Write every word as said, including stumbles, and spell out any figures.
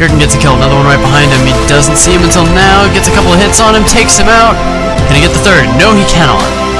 Gurkin gets a kill, another one right behind him. He doesn't see him until now, gets a couple of hits on him, takes him out. Can he get the third? No, he cannot.